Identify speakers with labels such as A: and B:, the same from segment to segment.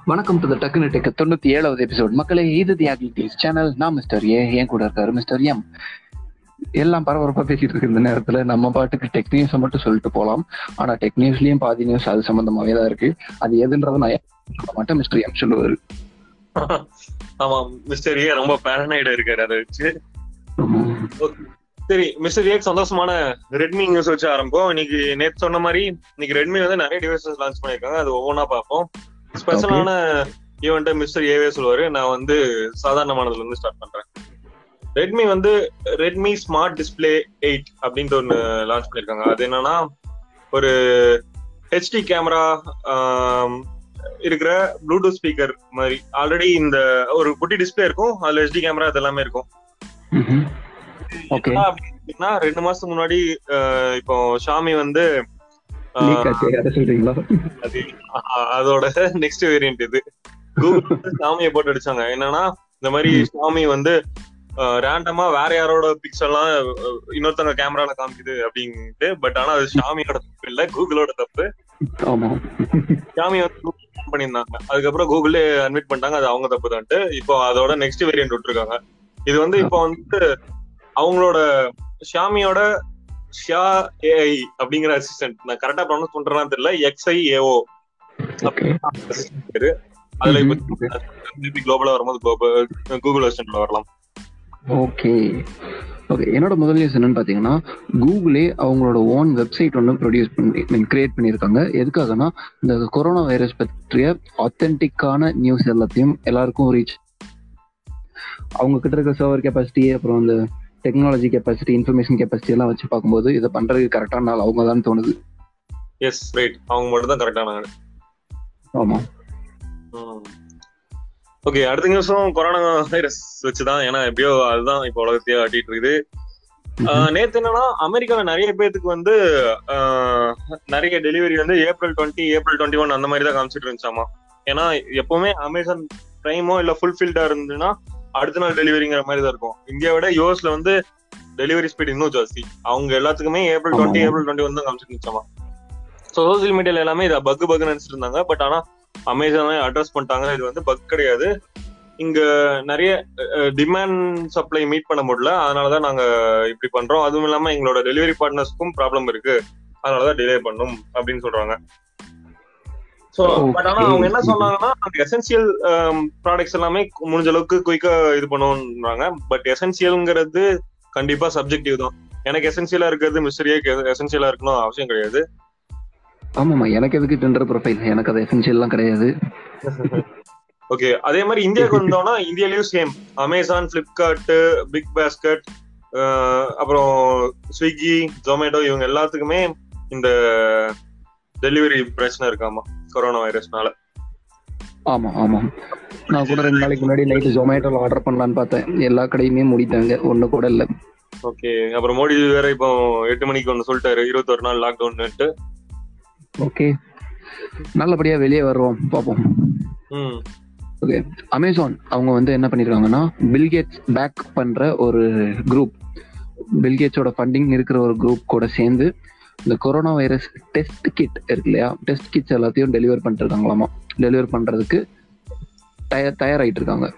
A: வணக்கம் to the டக்குனு tech 97வது episode. மக்களே, இது தி ஆக்டிவிட்டீஸ் சேனல். நான் மிஸ்டர் ஏ, என் கூட இருக்காரு மிஸ்டர் எம். எல்லாம் பரபரப்பா பேசிட்டு இருக்கு இந்த நேரத்துல. நம்ம பாட்டுக்கு டெக் நியூஸை மட்டும் சொல்லிட்டு போலாம். ஆனா டெக் நியூஸ்லயும் பாதி நியூஸ் அது சம்பந்தமாவே தான் இருக்கு. அது எதுன்றதை நான் சொல்ல மாட்டேன், மிஸ்டர் எம் சொல்லுவாரு.
B: ஆமா, மிஸ்டர் ஏ ரொம்ப பேரனைடா இருக்காரு அதை வச்சு. சரி மிஸ்டர் ஏ, சந்தோஷமான ரெட்மி நியூஸ் வச்சு ஆரம்பிப்போம். இன்னைக்கு நேற்று சொன்ன மாதிரி இன்னைக்கு ரெட்மி வந்து நிறைய டிவைசஸ் லான்ச் பண்ணிருக்காங்க. அது ஒவ்வொன்றா பார்ப்போம். ஸ்பெஷலான ஈவெண்ட் மிஸ்டர் ஏவே சொல்லுவாரு. நான் வந்து சாதாரணமானதுல இருந்து ஸ்டார்ட் பண்றேன். ரெட்மி வந்து ரெட்மி ஸ்மார்ட் டிஸ்பிளே 8 அப்படின்ட்டு ஒன்னு லான்ச் பண்ணிருக்காங்க. அது என்னன்னா ஒரு ஹெச்டி கேமரா இருக்கிற ப்ளூடூத் ஸ்பீக்கர் மாதிரி. ஆல்ரெடி இந்த ஒரு குட்டி டிஸ்பிளே இருக்கும், அதுல ஹெச்டி கேமரா இது எல்லாமே இருக்கும். அப்படின்னா 2 மாசத்துக்கு முன்னாடி இப்போ ஷாமி வந்து அதோட நெக்ஸ்ட் வேரியன்ட் இது கூகுள் ஷாமியை போட்டு அடிச்சாங்க. என்னன்னா இந்த மாதிரி ஷாமி வந்து ரேண்டமா வேற யாரோட பிக்சர்லாம் இன்னொருத்தவங்க கேமரால காமிக்குது அப்படின்ட்டு. பட் ஆனா அது ஷாமியோட தப்பு இல்ல, கூகுளோட தப்பு. ஷாமி வந்து பண்ணியிருந்தாங்க, அதுக்கப்புறம் கூகுளே அட்மிட் பண்ணிட்டாங்க அது அவங்க தப்பு தான்ட்டு. இப்போ அதோட நெக்ஸ்ட் வேரியன்ட் விட்டுருக்காங்க. இது வந்து இப்போ வந்து அவங்களோட ஷாமியோட ஷியா ஏஐ அப்படிங்கிற அசிஸ்டன்ட், நான் கரெக்டா ப்ரொனவுன்ஸ் பண்றேன்னு தெரியல, XIAO பேரு. அதுல இப்போ குளோபலா வரும்போது கூகுள் அசிஸ்டன்ட்ல வரலாம்.
A: Okay okay. என்னோட முதல் நியூஸ் என்னன்னு பாத்தீங்கன்னா, கூகுளே அவங்களோட ஓன் வெப்சைட் ஒன்று கிரியேட் பண்ணியிருக்காங்க. எதுக்காகனா, இந்த கொரோனா வைரஸ் பற்றிய ஆத்தென்டிக்கான நியூஸ் எல்லாத்தையும் எல்லாருக்கும் ரீச், அவங்க கிட்ட இருக்க சர்வர் கெப்பாசிட்டி, அப்புறம் இந்த டெக்னாலஜி கெப்பாசிட்டி, இன்ஃபர்மேஷன் கெப்பாசிட்டி எல்லாம் வச்சு பார்க்கும்போது இதை பண்றதுக்கு கரெக்டான நாள் அவங்க தான் தோணுது.
B: எஸ் ரைட், அவங்க மட்டும் தான் கரெக்டான ஆள். ஆமா. ஓகே, அடுத்த நியூஸும் கொரோனா வைரஸ் வச்சுதான். ஏன்னா எப்படியோ அதுதான் இப்போ உலகத்தையே ஆட்டிட்டு இருக்குது. நேத்து என்னன்னா அமெரிக்கால நிறைய பேருக்கு வந்து நிறைய டெலிவரி வந்து April 20, April 21 அந்த மாதிரி தான் காமிச்சிட்டு இருந்துச்சாமா. ஏன்னா எப்பவுமே அமேசான் பிரைமோ இல்ல ஃபுல்ஃபில்டா இருந்துன்னா அடுத்த நாள் டெலிவரிங்கிற மாதிரி தான் இருக்கும். இந்தியா விட யூஎஸ்ல வந்து டெலிவரி ஸ்பீட் இன்னும் ஜாஸ்தி. அவங்க எல்லாத்துக்குமே April 20, April 21 தான் காமிச்சிட்டு இருந்துச்சாமா. சோசியல் மீடியால எல்லாமே இதை பக் நினைச்சிட்டு இருந்தாங்க. பட் ஆனா அமேசானே அட்ரஸ் பண்ணிட்டாங்க, இது வந்து பக் கிடையாது. இங்க நிறைய டிமாண்ட் சப்ளை மீட் பண்ண முடியல, அதனாலதான் நாங்க இப்படி பண்றோம். அதுவும் இல்லாம எங்களோட டெலிவரி பார்ட்னர்ஸ்க்கும் ப்ராப்ளம் இருக்கு, அதனாலதான் டிலே பண்ணும் அப்படின்னு சொல்றாங்க. சோ பட் ஆனா அவங்க என்ன சொன்னாங்கன்னா, எசென்சியல் ப்ராடக்ட்ஸ் எல்லாமே முடிஞ்ச அளவுக்கு குயிக்கா இது பண்ணுவோம்ன்றாங்க. பட் எசென்சியல்ங்கிறது கண்டிப்பா சப்ஜெக்டிவ் தான். எனக்கு எசென்சியலா இருக்கிறது மிஸ்டரியே எசென்சியலா இருக்கணும் அவசியம் கிடையாது.
A: ஆமாமா, எனக்கு எதுக்கு டெண்டர் ப்ரொஃபைல், எனக்கு அது எசென்சியல்லாம் கிடையாது.
B: ஓகே, அதே மாதிரி இந்தியாவுக்கு வந்தோம்னா இந்தியாலயும் சேம். அமேசான், பிளிப்கார்ட், பிக் பாஸ்கெட், அப்புறம் ஸ்விக்கி, ஜொமேட்டோ, இவங்க எல்லாத்துக்குமே இந்த டெலிவரி பிரச்சனை இருக்காமா கொரோனா வைரஸ்னால.
A: ஆமா ஆமா, நான் கூட 2 நாளைக்கு முன்னாடி நைட்டு ஜொமேட்டோல ஆர்டர் பண்ணலான்னு பார்த்தேன். எல்லா கடையுமே மூடிட்டாங்க, ஒண்ணு கூட இல்ல.
B: ஓகே, அப்புறம் மோடி வேற இப்போ 8 மணிக்கு ஒன்னு சொல்லிட்டாரு, 21 நாள் லாக்டவுன்.
A: ஓகே, நல்லபடியா வெளியே வருவோம், பாப்போம். ஓகே, அமேசான் அவங்க வந்து என்ன பண்ணிருக்காங்கன்னா, பில்கேட்ஸ் பேக் பண்ற ஒரு குரூப், பில்கேட்ஸோட ஃபண்டிங் இருக்கிற ஒரு குரூப் கூட சேர்ந்து இந்த கொரோனா வைரஸ் டெஸ்ட் கிட் இருக்கு இல்லையா, டெஸ்ட் கிட்ஸ் எல்லாத்தையும் டெலிவர் பண்ணிருக்காங்களாமா. டெலிவர் பண்றதுக்கு தயாராயிட்டு இருக்காங்க.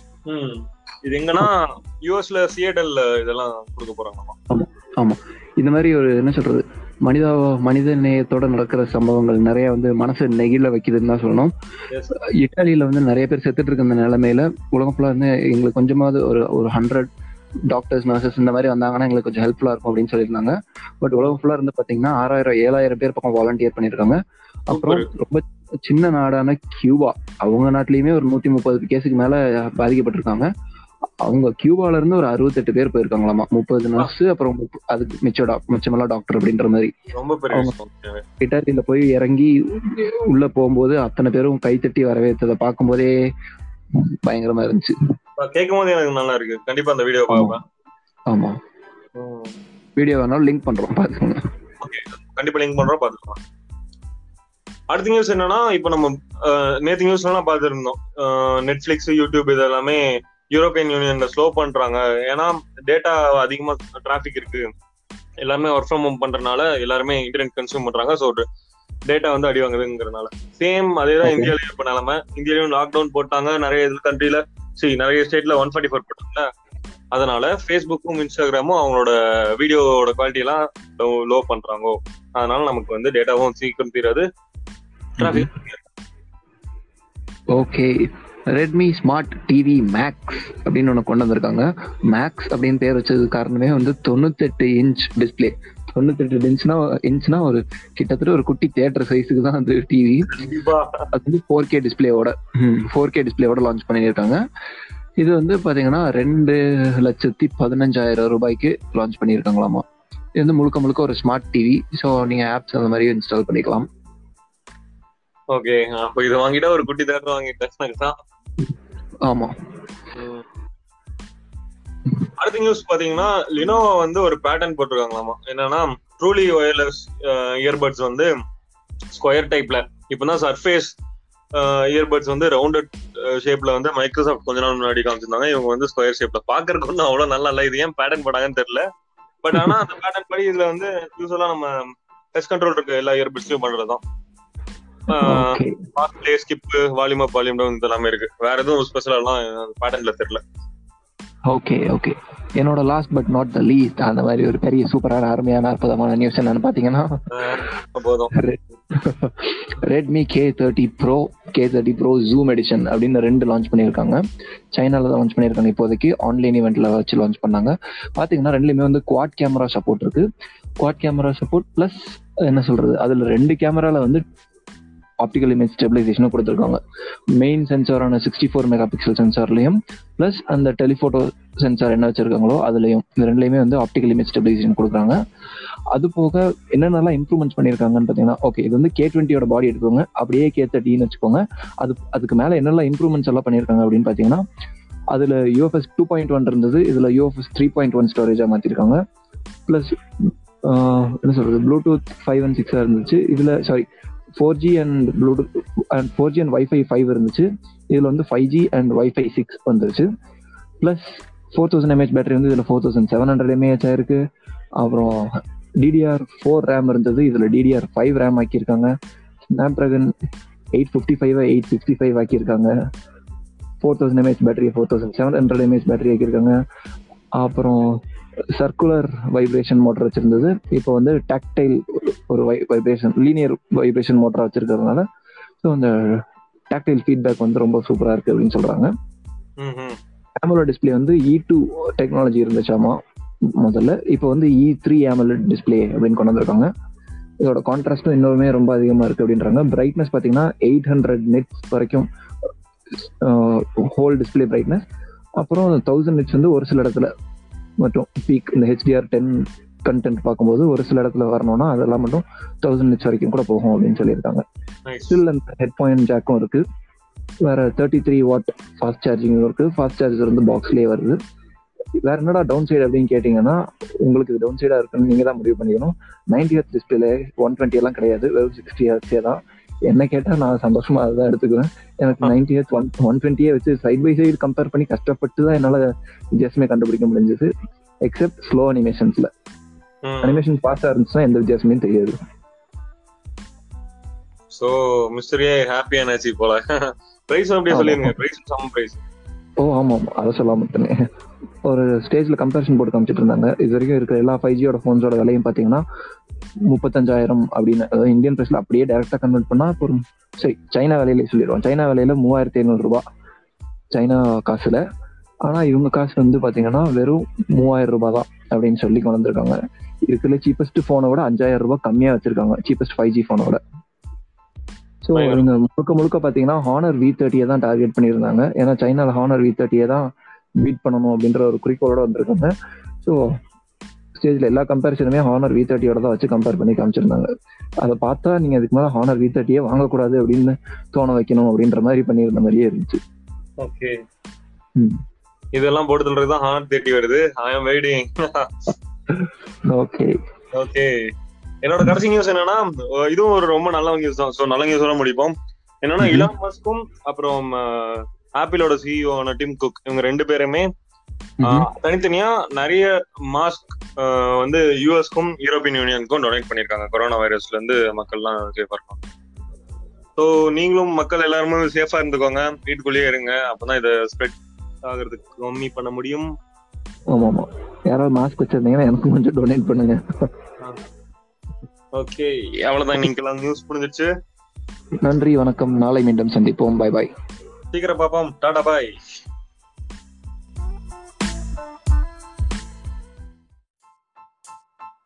B: இது எங்கன்னா யுஎஸ்ல சியாட்டல்ல இதெல்லாம் கொடுக்க போறாங்களாமா.
A: ஆமா ஆமா, இந்த மாதிரி ஒரு என்ன சொல்றது, மனித நேயத்தோட நடக்கிற சம்பவங்கள் நிறைய வந்து மனசு நெகிழ வைக்குதுன்னு தான் சொல்லணும். இட்டாலியில வந்து நிறைய பேர் செத்துட்டு இருக்க இந்த நிலைமையில உலகம் ஃபுல்லா வந்து எங்களுக்கு கொஞ்சமாவது ஒரு 100 டாக்டர்ஸ், நர்சஸ் இந்த மாதிரி வந்தாங்கன்னா எங்களுக்கு கொஞ்சம் ஹெல்ப்ஃபுல்லா இருக்கும் அப்படின்னு சொல்லியிருந்தாங்க. பட் உலகம் ஃபுல்லா இருந்து பாத்தீங்கன்னா 6000-7000 பேர் பக்கம் வாலண்டியர் பண்ணிருக்காங்க. அப்புறம் ரொம்ப சின்ன நாடான கியூபா, அவங்க நாட்டிலயுமே ஒரு 130 கேஸுக்கு மேல பாதிக்கப்பட்டிருக்காங்க. அவங்க கியூபால இருந்து ஒரு 68 பேர் போயிருக்காங்களாமா. 30 நர்ஸ், அப்புறம் அதுக்கு மிச்சமெல்லாம் டாக்டர் அப்படின்ற மாதிரி. இட்டாலியில போய் இறங்கி உள்ள போகும்போது அத்தனை பேரும் கைத்தட்டி வரவேற்றதை பார்க்கும் போதே பயங்கரமா இருந்துச்சு.
B: கேட்கும் போது எனக்கு நல்லா இருக்கு. கண்டிப்பா அந்த வீடியோ பார்ப்பேன்.
A: ஆமா, வீடியோ வேணாலும் லிங்க் பண்றோம், பாத்துக்கோங்க.
B: ஓகே, கண்டிப்பா லிங்க் பண்றோம், பாத்துக்கலாம். அடுத்த நியூஸ் என்னன்னா, இப்ப நம்ம நேத்து நியூஸ் எல்லாம் பாத்துருந்தோம், நெட்ஃபிளிக்ஸ், யூடியூப் இதெல்லாமே யூரோப்பியன் யூனியன்ல ஸ்லோ பண்றாங்க. ஏன்னா டேட்டா அதிகமா டிராபிக் இருக்கு, எல்லாருமே ஒர்க் ஃப்ரம் ஹோம் பண்றதுனால எல்லாருமே இன்டர்நெட் கன்சியூம் பண்றாங்க. ஸோ டேட்டா வந்து அடி வாங்குதுங்கிறதுனால. சேம் அதேதான்
A: ஓகே.
B: இந்தியாலயும் இப்ப நிலைமை. இந்தியாலயும் லாக்டவுன் போட்டாங்க நிறைய கண்ட்ரில, நிறைய ஸ்டேட்ல 144 போட்டாங்க. அதனால ஃபேஸ்புக்கும் இன்ஸ்டாகிராமும் அவங்களோட வீடியோவோட குவாலிட்டி எல்லாம் லோ பண்றாங்க. அதனால நமக்கு வந்து டேட்டாவும் சீக்கிரம் தீராது, traffic.
A: Okay. Redmi smart TV max அப்படின்னு ஒன்று கொண்டு வந்திருக்காங்க. மேக்ஸ் அப்படின்னு பேர் வச்சது காரணமே வந்து 98 இன்ச் டிஸ்பிளே. 98 இன்ச்னா ஒரு கிட்டத்தட்ட ஒரு குட்டி தியேட்டர் சைஸுக்கு தான் அந்த டிவி. அது வந்து 4K டிஸ்பிளேவோட 4K டிஸ்பிளேவோட லான்ச் பண்ணியிருக்காங்க. இது வந்து பாத்தீங்கன்னா 2,15,000 ரூபாய்க்கு லான்ச் பண்ணியிருக்காங்களாமா. இது வந்து முழுக்க முழுக்க ஒரு ஸ்மார்ட் டிவி. ஸோ நீங்க ஆப்ஸ் அந்த மாதிரி இன்ஸ்டால் பண்ணிக்கலாம்.
B: ஓகே, அப்ப இது வாங்கிட்டா ஒரு குட்டி தேட்டர் வாங்கிட்டேன்.
A: ஆமா.
B: அடுத்த நியூஸ் பாத்தீங்கன்னா லினோவோ வந்து ஒரு பேட்டர்ன் போட்டிருக்காங்களாமா. என்னன்னா ட்ரூலி ஒயர்லெஸ் இயர்பட்ஸ் வந்து ஸ்கொயர் டைப்ல. இப்பதான் சர்ஃபேஸ் இயர்பட்ஸ் வந்து ரவுண்டட் ஷேப்ல வந்து மைக்ரோசாஃப்ட் கொஞ்ச நாள் முன்னாடி காமிச்சிருந்தாங்க. இவங்க வந்து ஸ்கொயர் ஷேப்ல பாக்குறதுக்கு ஒன்றும் அவ்வளவு நல்லா இல்ல. இது ஏன் பேட்டர்ன் போட்டாங்கன்னு தெரியல. பட் ஆனா அந்த பேட்டர்ன் படி இதுல வந்து யூஸ்வலா நம்ம டச் கண்ட்ரோல் இருக்கு எல்லா இயர்பட்ஸ்லயும் பண்றதுதான். Play, skip, volume up, volume down எல்லாமே இருக்கு. வேற எதுவும் ஸ்பெஷலா எல்லாம் பேட்டர்ன்ல தெரியல.
A: Okay okay. என்னோட last but not the least அந்த மாதிரி ஒரு பெரிய சூப்பரான அருமையான அற்புதமான நியூஸ் என்னன்னு பாத்தீங்கன்னா, Redmi K30 Pro, K30 Pro zoom edition அப்படின்னு 2 லான்ச் பண்ணியிருக்காங்க. சைனால தான் லான்ச் பண்ணியிருக்காங்க. இப்போதைக்கு ஆன்லைன் இவெண்ட்ல வச்சு லான்ச் பண்ணாங்க. பாத்தீங்கன்னா ரெண்டுலயுமே வந்து குவாட் கேமரா சப்போர்ட் இருக்கு. குவாட் கேமரா சப்போர்ட் பிளஸ் என்ன சொல்றது, அதுல 2 கேமரால வந்து ஆப்டிகல் இமேஜ் ஸ்டெபிலைசேஷனும் கொடுத்துருக்காங்க. மெயின் சென்சாரான 64 மெகா பிக்சல் சென்சார்லையும் பிளஸ் அந்த டெலிஃபோட்டோ சென்சார் என்ன வச்சிருக்காங்களோ அதுலயும், இந்த ரெண்டுலையுமே வந்து ஆப்டிகல் இமேஜ் ஸ்டெபிலைசேஷன் கொடுக்குறாங்க. அது போக என்னென்னலாம் இம்ப்ரூவ்மெண்ட்ஸ் பண்ணியிருக்காங்கன்னு பார்த்தீங்கன்னா, ஓகே இது வந்து K20யோட பாடி எடுத்துக்கோங்க, அப்படியே K30ன்னு வச்சுக்கோங்க. அதுக்கு மேலே என்னெல்லாம் இம்ப்ரூவ்மெண்ட்ஸ் எல்லாம் பண்ணியிருக்காங்க அப்படின்னு பார்த்தீங்கன்னா, அதில் UFS 2.1 இருந்தது, இதில் UFS 3.1 ஸ்டோரேஜாக மாற்றிருக்காங்க. ப்ளஸ் என்ன சொல்கிறது, ப்ளூடூத் 5 and 6 இருந்துச்சு. இதில் 4G and Bluetooth and 4G and Wi-Fi 5 இருந்துச்சு. இதில் வந்து 5G அண்ட் Wi-Fi 6 வந்துருச்சு. ப்ளஸ் 4000 mAh பேட்டரி வந்து இதில் 4700 mAh இருக்கு. அப்புறம் DDR4 ரேம் இருந்தது, இதில் DDR5 ரேம் ஆக்கியிருக்காங்க. ஸ்னாப்ட்ராகன் 855 865 ஆக்கியிருக்காங்க. 4000 mAh பேட்டரி 4700 mAh பேட்டரி ஆக்கியிருக்காங்க. அப்புறம் சர்க்குலர் வைப்ரேஷன் மோட்டர் வச்சிருந்தது, இப்போ வந்து டாக்டைல் ஒரு வைப்ரேஷன் லீனியர் வைப்ரேஷன் மோட்டரா வச்சிருக்கிறதுனால ஸோ அந்த டாக்டைல் ஃபீட்பேக் வந்து ரொம்ப சூப்பரா இருக்கு அப்படின்னு சொல்றாங்க. AMOLED டிஸ்பிளே வந்து E2 டெக்னாலஜி இருந்துச்சாமா முதல்ல, இப்போ வந்து E3 AMOLED டிஸ்பிளே அப்படின்னு கொண்டு வந்திருக்காங்க. இதோட கான்ட்ராஸ்டும் இன்னுமே ரொம்ப அதிகமா இருக்கு அப்படின்றாங்க. பிரைட்னஸ் பார்த்தீங்கன்னா 800 nits வரைக்கும் ஹோல் டிஸ்பிளே பிரைட்னஸ். அப்புறம் 1000 nits வந்து ஒரு சில இடத்துல மட்டும் பீக், இந்த HDR10 கண்டென்ட் பார்க்கும்போது ஒரு சில இடத்துல வரணும்னா அதெல்லாம் மட்டும் 1000 nits வரைக்கும் கூட போகும் அப்படின்னு சொல்லியிருக்காங்க. ஸ்டில் அந்த ஹெட் பாயிண்ட் ஜாக்கும் இருக்கு. வேற 33 watt ஃபாஸ்ட் சார்ஜிங் இருக்கு. ஃபாஸ்ட் சார்ஜர் வந்து பாக்ஸ்லேயே வருது. வேற என்னடா டவுன் சைடு அப்படின்னு கேட்டீங்கன்னா, உங்களுக்கு இது டவுன் சைடா இருக்குன்னு நீங்க தான் முடிவு பண்ணிக்கணும். 90 Hz டிஸ்பிளே 120 எல்லாம் கிடையாது, வெறும் 60 Hz தான். என்ன கேட்டா நான் சந்தோஷமா அதுதான் எடுத்துக்குவேன். எனக்கு 90 Hz 120 வச்சு சைட் பை சைடு கம்பேர் பண்ணி கஷ்டப்பட்டு தான் என்னால வித்தியாசமே கண்டுபிடிக்க முடிஞ்சது. Accept slow அனிமேஷன்ஸ்ல. அனிமேஷன் ஃபாஸ்டா இருந்துச்சுன்னா எந்த வித்தியாசமே தெரியாது.
B: சோ மிஸ்டரியே ஹாப்பி ஆனாச்சு போல. பிரைஸ் அப்படியே சொல்லிருங்க. Price some price.
A: ஓ ஆமா ஆமா, அதை சொல்லாம விட்டேனே. ஒரு ஸ்டேஜ்ல கம்பேரிசன் போட்டு காமிச்சிட்டு இருந்தாங்க. இது வரைக்கும் இருக்கிற எல்லா 5Gயோட ஃபோன்ஸோட விலையும் பாத்தீங்கன்னா 35,000 அப்படின்னு, அதாவது இந்தியன் பிரைஸ்ல அப்படியே டைரக்டா கன்வெர்ட் பண்ணா ஒரு சைனா விலையில சொல்லிடுவோம். சைனா விலையில 3,500 ரூபாய் சைனா காசுல. ஆனா இவங்க காசு வந்து பாத்தீங்கன்னா வெறும் 3000 ரூபாய் தான் அப்படின்னு சொல்லி கொண்டு வந்திருக்காங்க. இருக்கிற சீப்பஸ்ட் போனை விட 5,000 ரூபாய் கம்மியா வச்சிருக்காங்க, சீப்பஸ்ட் 5G போனோட. ஸோ இவங்க முழுக்க பாத்தீங்கன்னா ஹானர் V30 தான் டார்கெட் பண்ணியிருந்தாங்க. ஏன்னா சைனால ஹானர் V30 தான் பீட் பண்ணணும் அப்படின்ற ஒரு குறிக்கோளோட வந்திருக்காங்க. ஸோ ஸ்டேஜ்ல எல்லா கம்பேரிசனுமே ஹானர் V30யோட தான் வச்சு கம்பேர் பண்ணி காமிச்சிருந்தாங்க. அதை பார்த்தா நீங்க அதுக்கு மேல ஹானர் V30 வாங்கக்கூடாது அப்படின்னு தோண வைக்கணும் அப்படின்ற மாதிரி பண்ணியிருந்த மாதிரியே இருந்துச்சு.
B: ஓகே, இதெல்லாம் போட்டு சொல்றதுதான் ஹானர் 30 வருது. I am waiting.
A: Okay
B: okay, என்னோட கடைசி நியூஸ் என்னன்னா, இதுவும் ஒரு ரொம்ப நல்ல நியூஸ் தான். ஸோ நல்ல நியூஸ் எல்லாம் முடிப்போம். என்னன்னா இலான் மஸ்கும் அப்புறம் ஆப்பிளோட CEO டிம் குக், இவங்க 2 பேருமே தனித்தனியா நிறைய மாஸ்க் வந்து யூஎஸ்க்கும் யூரோப்பியன் யூனியனுக்கும் டொனேட் பண்ணிருக்காங்க கொரோனா வைரஸ்ல இருந்து மக்கள்லாம் சேஃபா இருக்கணும். ஸோ நீங்களும் மக்கள் எல்லாருமே சேஃபா இருந்துக்கோங்க, வீட்டுக்குள்ளேயே இருங்க, அப்பதான் இதை ஸ்ப்ரெட் ஆகிறதுக்கு கம்மி பண்ண முடியும்.
A: ஆமா ஆமா, யாராவது மாஸ்க் வச்சிருந்தீங்கன்னா எனக்கு கொஞ்சம் டொனேட் பண்ணுங்க.
B: ஓகே, அவ்வளவுதான், நீங்க நியூஸ் முடிஞ்சிருச்சு.
A: நன்றி, வணக்கம், நாளை மீண்டும் சந்திப்போம். பாய் பாய்.
B: சீக்கிரம் பாப்போம், டாடா பாய்.